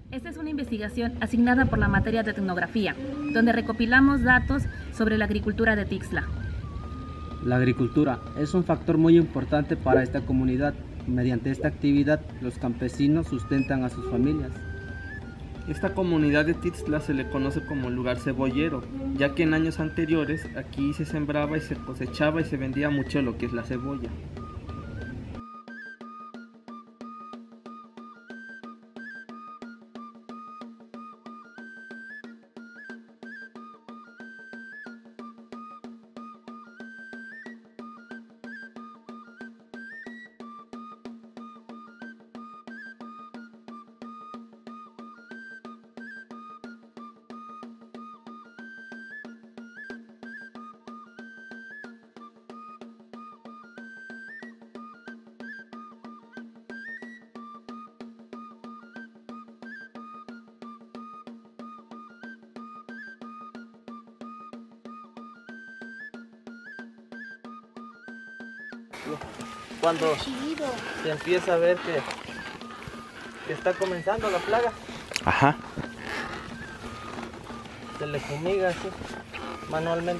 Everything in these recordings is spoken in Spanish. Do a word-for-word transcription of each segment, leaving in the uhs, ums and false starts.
Esta es una investigación asignada por la materia de etnografía, donde recopilamos datos sobre la agricultura de Tixla. La agricultura es un factor muy importante para esta comunidad. Mediante esta actividad, los campesinos sustentan a sus familias. Esta comunidad de Tixla se le conoce como lugar cebollero, ya que en años anteriores aquí se sembraba y se cosechaba y se vendía mucho lo que es la cebolla. Cuando se empieza a ver que, que está comenzando la plaga, Ajá. se le fumiga así, manualmente.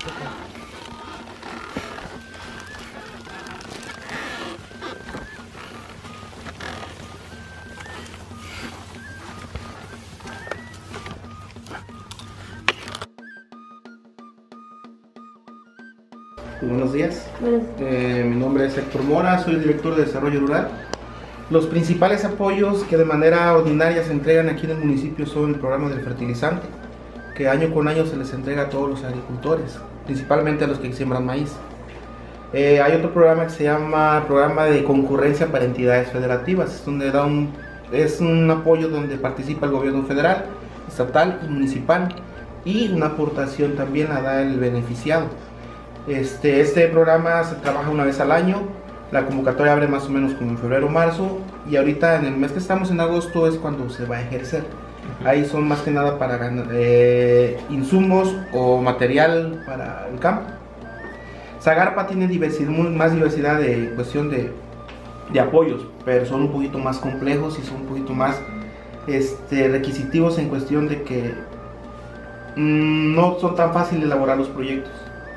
Buenos días, eh, mi nombre es Héctor Mora, soy el director de Desarrollo Rural. Los principales apoyos que de manera ordinaria se entregan aquí en el municipio son el programa del fertilizante, que año con año se les entrega a todos los agricultores, principalmente a los que siembran maíz. Eh, hay otro programa que se llama Programa de Concurrencia para Entidades Federativas, donde da un, es un apoyo donde participa el gobierno federal, estatal y municipal, y una aportación también la da el beneficiado. Este, este programa se trabaja una vez al año, la convocatoria abre más o menos como en febrero o marzo, y ahorita en el mes que estamos en agosto es cuando se va a ejercer. Ahí son más que nada para ganar, eh, insumos o material para el campo. Zagarpa tiene diversidad, más diversidad de cuestión de, de apoyos, pero son un poquito más complejos y son un poquito más este, requisitivos en cuestión de que mmm, no son tan fáciles elaborar los proyectos.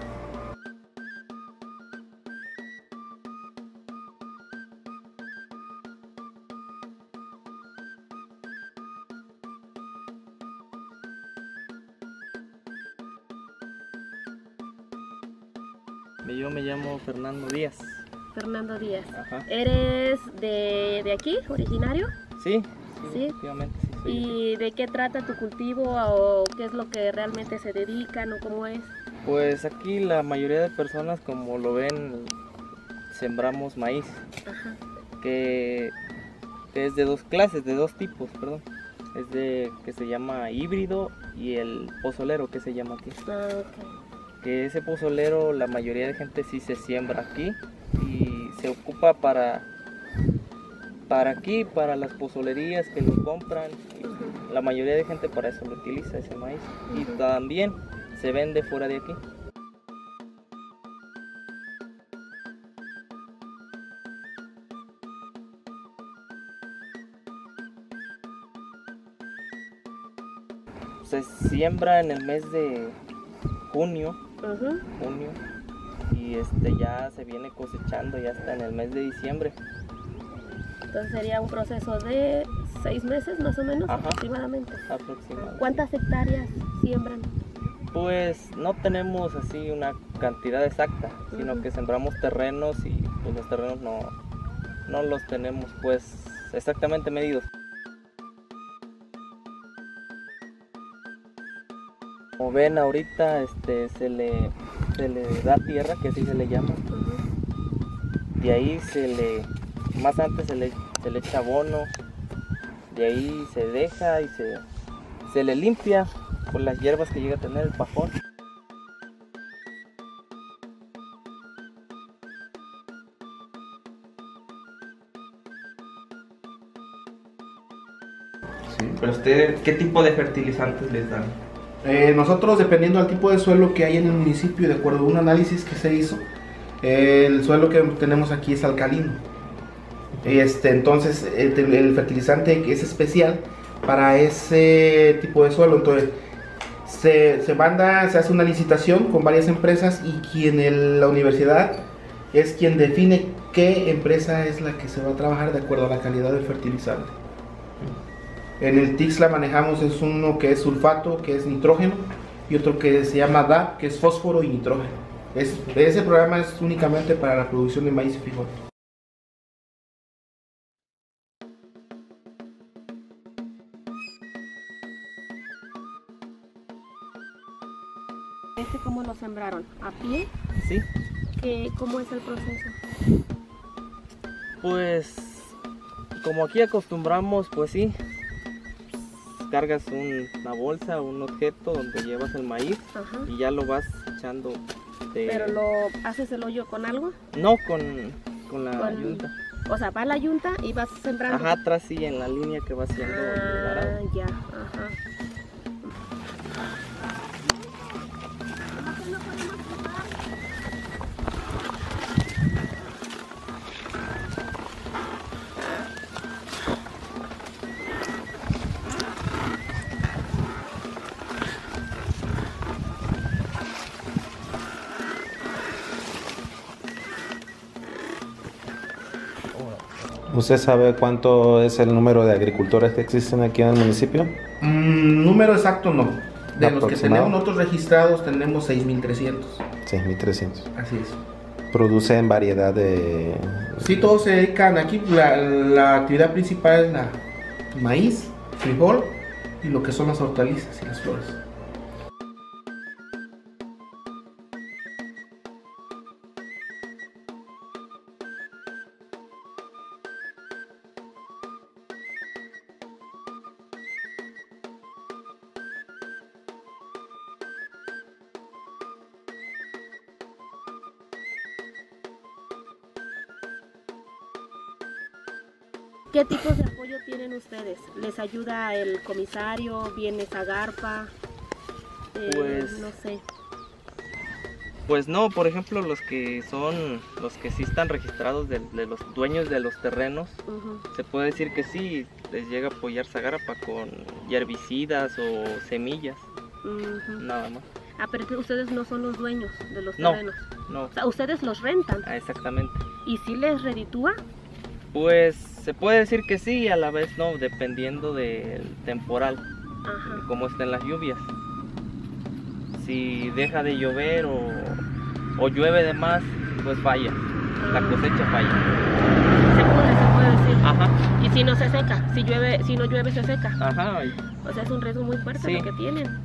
Yo me llamo Fernando Díaz. Fernando Díaz. Ajá. ¿Eres de, de aquí, originario? Sí, sí, ¿Sí? efectivamente. Sí, soy ¿Y de qué trata tu cultivo o qué es lo que realmente se dedican o cómo es? Pues aquí la mayoría de personas, como lo ven, sembramos maíz, Ajá. que, que es de dos clases, de dos tipos, perdón. Es de que se llama híbrido y el pozolero, que se llama aquí. Ah, okay. Que ese pozolero la mayoría de gente sí se siembra aquí y se ocupa para para aquí, para las pozolerías que lo compran. Uh-huh. La mayoría de gente para eso lo utiliza, ese maíz. Uh-huh. Y también se vende fuera de aquí. Se siembra en el mes de junio. Uh-huh. junio y este ya se viene cosechando ya hasta en el mes de diciembre. Entonces sería un proceso de seis meses más o menos. Ajá. aproximadamente. aproximadamente. ¿Cuántas hectáreas siembran? Pues no tenemos así una cantidad exacta, uh-huh. sino que sembramos terrenos y pues los terrenos no, no los tenemos pues exactamente medidos. Como ven ahorita este, se, le, se le da tierra, que así se le llama, uh-huh. de ahí se le, más antes se le, se le echa abono, de ahí se deja y se, se le limpia por las hierbas que llega a tener el pajón. Sí, pero usted, ¿qué tipo de fertilizantes les dan? Eh, nosotros, dependiendo del tipo de suelo que hay en el municipio, de acuerdo a un análisis que se hizo, eh, el suelo que tenemos aquí es alcalino. Este, entonces el, el fertilizante es especial para ese tipo de suelo. Entonces se, se manda, se hace una licitación con varias empresas y quien en la universidad es quien define qué empresa es la que se va a trabajar de acuerdo a la calidad del fertilizante. En el Tixla manejamos es uno que es sulfato, que es nitrógeno, y otro que se llama D A P, que es fósforo y nitrógeno. Es, ese programa es únicamente para la producción de maíz y frijol. ¿Este cómo lo sembraron? ¿A pie? Sí. ¿Qué, ¿Cómo es el proceso? Pues como aquí acostumbramos, pues sí, cargas un, una bolsa, un objeto donde llevas el maíz. Ajá. Y ya lo vas echando. De... ¿Pero lo haces el hoyo con algo? No, con, con la con... yunta. O sea, va la yunta y vas sembrando. Ajá, atrás sí, en la línea que va haciendo ah, el arado. Ya, ajá. ¿Usted sabe cuánto es el número de agricultores que existen aquí en el municipio? Mm, número exacto no. De los que tenemos nosotros registrados tenemos seis mil trescientos. seis mil trescientos. Así es. ¿Producen variedad de...? Sí, todos se dedican aquí. La, la actividad principal es la maíz, frijol y lo que son las hortalizas y las flores. ¿Qué tipos de apoyo tienen ustedes? ¿Les ayuda el comisario? ¿Viene Zagarpa? Eh, pues, no sé. Pues no, por ejemplo, los que son, los que sí están registrados de, de los dueños de los terrenos, uh-huh. Se puede decir que sí, les llega a apoyar Zagarpa con herbicidas o semillas, uh-huh. Nada más. Ah, pero ustedes no son los dueños de los terrenos. No, no. O sea, ustedes los rentan. Ah, exactamente. ¿Y si les reditúa? Pues se puede decir que sí, a la vez no, dependiendo del temporal, ajá. De cómo estén las lluvias. Si deja de llover o, o llueve de más, pues falla, la cosecha falla. Se pudre, se puede decir. Ajá. Y si no se seca, si llueve, si no llueve se seca. Ajá. O sea, es un riesgo muy fuerte, sí. Lo que tienen.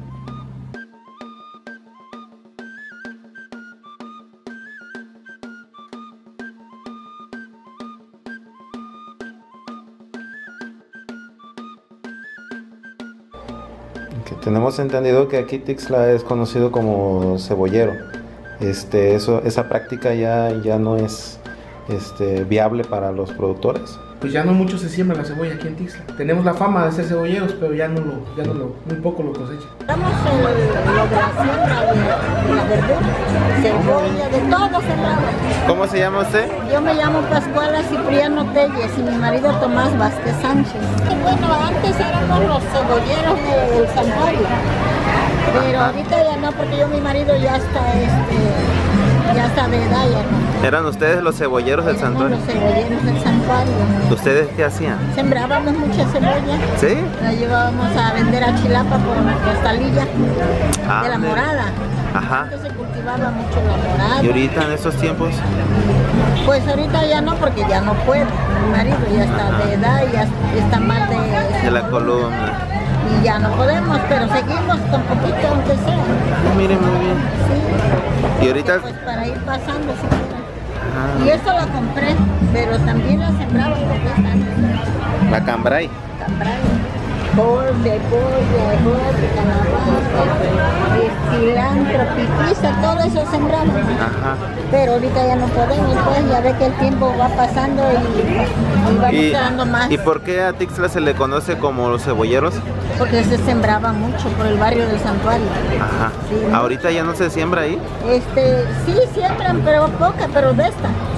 Que tenemos entendido que aquí Tixla es conocido como cebollero. Este, eso, esa práctica ya, ya no es este, viable para los productores. Pues ya no mucho se siembra la cebolla aquí en Tixla. Tenemos la fama de ser cebolleros, pero ya no lo, ya no lo, muy poco lo cosechan. Estamos en lo de la siembra de, de la verdura, cebolla, de todo sembrado. ¿Cómo se llama usted? Yo me llamo Pascuala Cipriano Telles y mi marido Tomás Vázquez Sánchez. Y bueno, antes éramos los cebolleros del santuario, pero ahorita ya no, porque yo mi marido ya está, este, ya está de edad, ya no. ¿Eran ustedes los cebolleros del santuario? Los cebolleros del santuario. ¿Ustedes qué hacían? Sembrábamos mucha cebolla. ¿Sí? La llevábamos a vender a Chilapa por la costalilla ah, de la morada. Ajá. Antes se cultivaba mucho la morada. ¿Y ahorita en estos tiempos? Pues ahorita ya no, porque ya no puedo. Mi marido ya está Ajá. de edad, ya está mal de... De la columna. Y ya no podemos, pero seguimos con poquito, aunque sea. Oh, miren, muy bien. Sí. Y ahorita... Pues para ir pasando, si quieren. Ah. Y esto la compré, pero también la sembraba porque es antes. La cambray. Cambray. Col, de col, de calabaza, cilantro, pitiza, todo eso sembraba. Ajá. Pero ahorita ya no podemos, pues ya ve que el tiempo va pasando y, y vamos ¿Y, quedando más. ¿Y por qué a Tixla se le conoce como los cebolleros? Porque se sembraba mucho por el barrio del santuario. Ajá. Sí, ¿no? ¿Ahorita ya no se siembra ahí? Este, sí siembran, pero poca, pero de esta.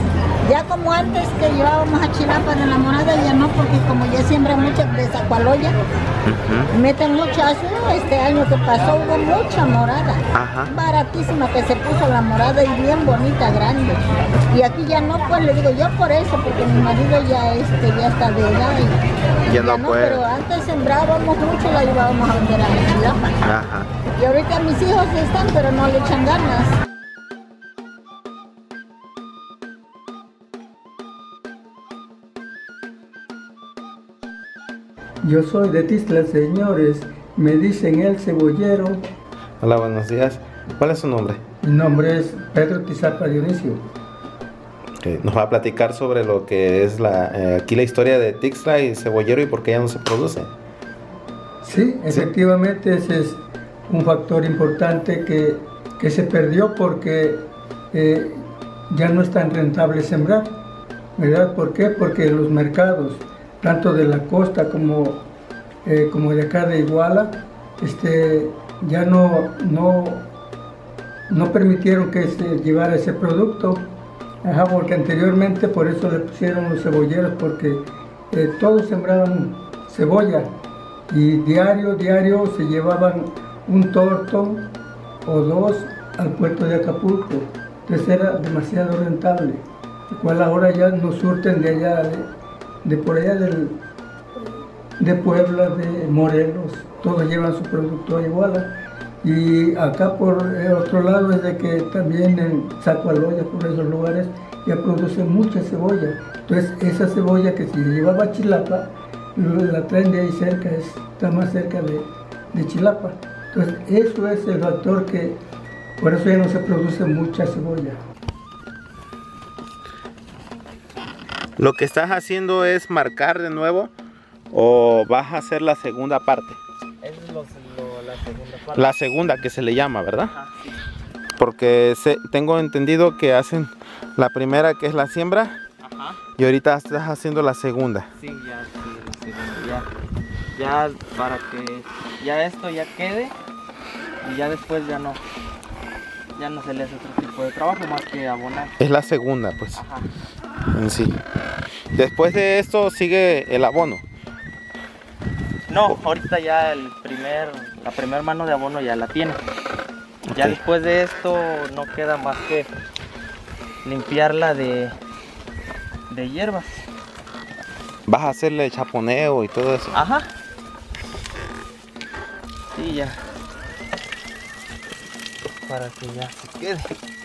Ya como antes que llevábamos a Chilapa de la morada, ya no, porque como ya siembran muchas de zacualoya, uh-huh. meten mucha azúcar. Este año que pasó hubo mucha morada, Ajá. baratísima que se puso la morada y bien bonita, grande. Y aquí ya no, pues le digo yo por eso, porque mi marido ya este ya está de edad y ya, ya no, no puede. Pero antes sembrábamos mucho y la llevábamos a vender a la Chilapa. Ajá. Y ahorita mis hijos están, pero no le echan ganas. Yo soy de Tixla, señores. Me dicen el cebollero. Hola, buenos días. ¿Cuál es su nombre? Mi nombre es Pedro Tizapa Dionisio. Okay. Nos va a platicar sobre lo que es la, eh, aquí la historia de Tixla y cebollero y por qué ya no se produce. Sí, efectivamente sí. Ese es un factor importante que, que se perdió porque eh, ya no es tan rentable sembrar, ¿verdad? ¿Por qué? Porque los mercados, tanto de la costa como, eh, como de acá de Iguala, este, ya no, no, no permitieron que se llevara ese producto. Ajá, porque anteriormente por eso le pusieron los cebolleros, porque eh, todos sembraban cebolla y diario, diario se llevaban un torto o dos al puerto de Acapulco. Entonces era demasiado rentable, el cual ahora ya nos surten de allá, de, de por allá del, de Puebla, de Morelos, todos llevan su producto a Iguala. Y acá por el otro lado es de que también en Zacualoya, por esos lugares, ya producen mucha cebolla. Entonces esa cebolla que si llevaba a Chilapa, la traen de ahí cerca, está más cerca de, de Chilapa. Entonces eso es el factor que, por eso ya no se produce mucha cebolla. ¿Lo que estás haciendo es marcar de nuevo o vas a hacer la segunda parte? Es lo, lo, la segunda parte. La segunda que se le llama, ¿verdad? Ajá, sí. Porque se, tengo entendido que hacen la primera, que es la siembra. Ajá. Y ahorita estás haciendo la segunda. Sí, ya, sí, la segunda, ya. Ya para que ya esto ya quede y ya después ya no, ya no se le hace otro tipo de trabajo más que abonar. Es la segunda, pues. Ajá. En sí. Después de esto sigue el abono. No, ahorita ya el primer, la primer mano de abono ya la tiene. Okay. Ya después de esto no queda más que limpiarla de, de hierbas. ¿Vas a hacerle chaponeo y todo eso? Ajá. Sí, ya. Para que ya se quede.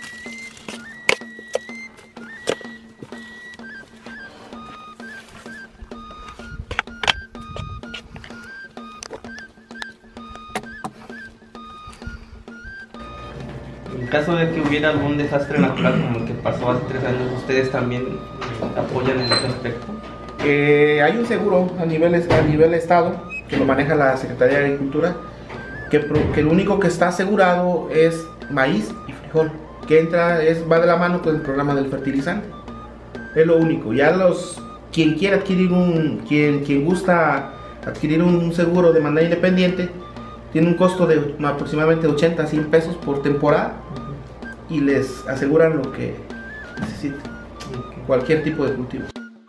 En caso de que hubiera algún desastre natural como el que pasó hace tres años, ¿ustedes también apoyan en ese aspecto? Eh, hay un seguro a nivel, a nivel estado que lo maneja la Secretaría de Agricultura, que, que lo único que está asegurado es maíz y frijol, que entra, es, va de la mano con el programa del fertilizante. Es lo único. Ya los quien quiera adquirir un, quien, quien gusta adquirir un seguro de manera independiente, tiene un costo de aproximadamente ochenta a cien pesos por temporada y les aseguran lo que necesiten, cualquier tipo de cultivo.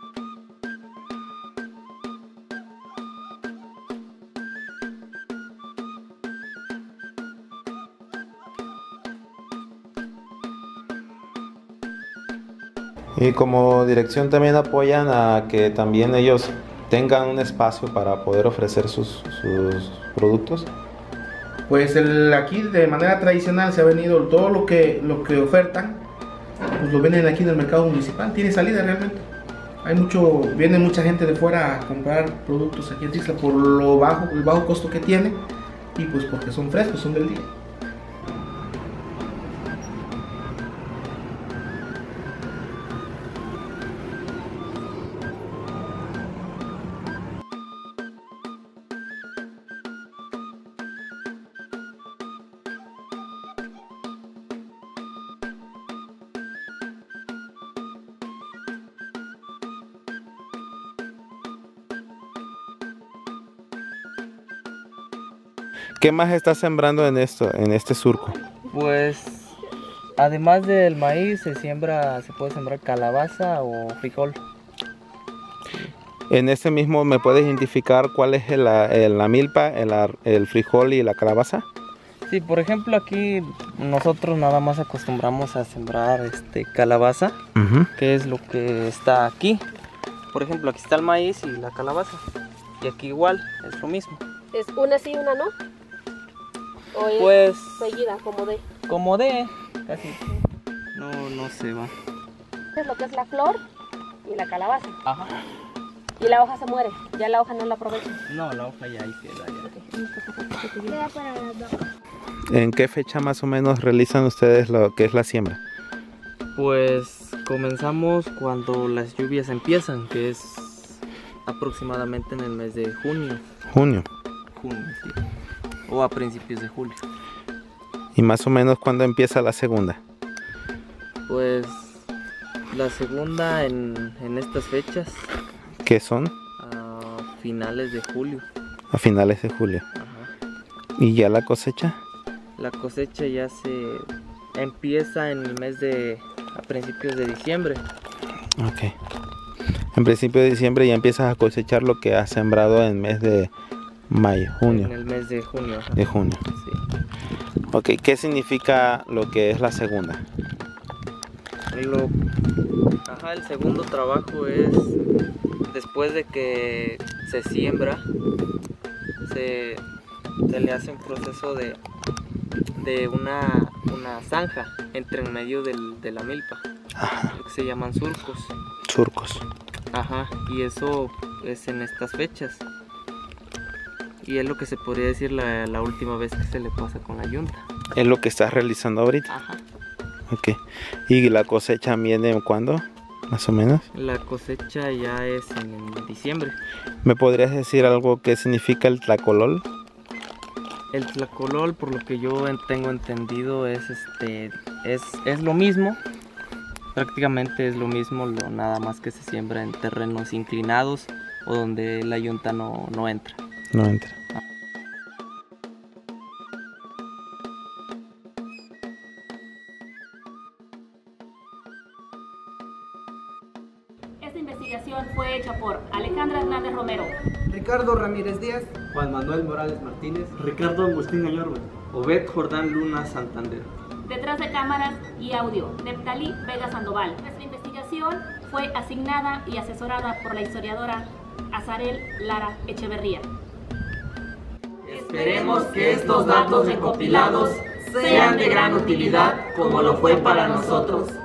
Y como dirección también apoyan a que también ellos tengan un espacio para poder ofrecer sus, sus productos. Pues el, aquí de manera tradicional se ha venido todo lo que, lo que ofertan, pues lo venden aquí en el mercado municipal, tiene salida realmente. Hay mucho, viene mucha gente de fuera a comprar productos aquí en Tixla por lo bajo, el bajo costo que tiene y pues porque son frescos, son del día. ¿Qué más estás sembrando en esto, en este surco? Pues Además del maíz se siembra, se puede sembrar calabaza o frijol. En ese mismo, ¿me puedes identificar cuál es el- el- la milpa, el, ar- el frijol y la calabaza? Sí, por ejemplo aquí nosotros nada más acostumbramos a sembrar este calabaza, Ujú. que es lo que está aquí. Por ejemplo, aquí está el maíz y la calabaza. Y aquí igual, es lo mismo. ¿Es una sí, una no? ¿O es Pues seguida, como de? como de, casi. No, no se va. Es lo que es la flor y la calabaza. Ajá. Y la hoja se muere, ya la hoja no la aprovechan. No, la hoja ya ahí queda. Ya. Queda para las vacas. ¿En qué fecha más o menos realizan ustedes lo que es la siembra? Pues comenzamos cuando las lluvias empiezan, que es aproximadamente en el mes de junio. Junio. Junio, sí. O a principios de julio. ¿Y más o menos cuándo empieza la segunda? Pues la segunda en, en estas fechas, ¿Qué son? a finales de julio. A finales de julio. Ajá. ¿Y ya la cosecha? La cosecha ya se empieza en el mes de, a principios de diciembre. Ok. En principio de diciembre ya empiezas a cosechar lo que has sembrado en mes de mayo, junio. En el mes de junio. Ajá. De junio. Sí. Ok, ¿qué significa lo que es la segunda? Lo, ajá, el segundo trabajo es después de que se siembra, se, se le hace un proceso de, de una, una zanja entre en medio del- de la milpa, Ajá, lo que se llaman surcos. surcos. Ajá, y eso es en estas fechas. Y es lo que se podría decir la, la última vez que se le pasa con la yunta. Es lo que estás realizando ahorita. Ajá. Ok. ¿Y la cosecha viene cuándo? Más o menos. La cosecha ya es en diciembre. ¿Me podrías decir algo que significa el tlacolol? El tlacolol, por lo que yo en- tengo entendido, es este es, es lo mismo. Prácticamente es lo mismo, lo, nada más que se siembra en terrenos inclinados o donde la yunta no, no entra. No entra. Esta investigación fue hecha por Alejandra Hernández Romero, Ricardo Ramírez Díaz, Juan Manuel Morales Martínez, Ricardo Agustín Añorbe. Obed Jordán Luna Santander. detrás de cámaras y audio, Neptalí Vega Sandoval. Nuestra investigación fue asignada y asesorada por la historiadora Azarel Lara Echeverría. esperemos que estos datos recopilados sean de gran utilidad como lo fue para nosotros.